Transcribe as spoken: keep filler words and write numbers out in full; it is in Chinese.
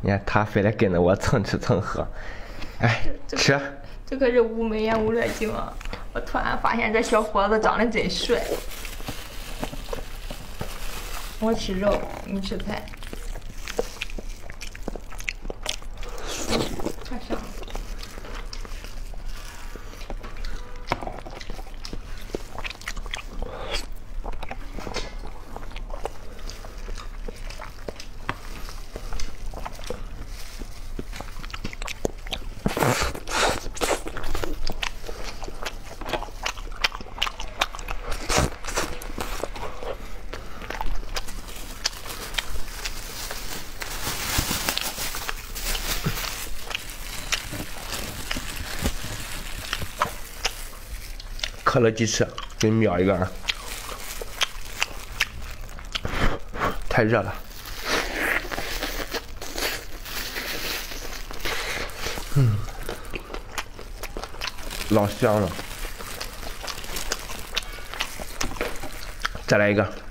你看他非得跟着我蹭吃蹭喝，哎，吃。 这可是乌梅呀乌略镜啊！我突然发现这小伙子长得真帅。我吃肉，你吃菜。太香了。 可乐鸡翅，给你瞄一个啊！太热了。嗯，老香了。再来一个。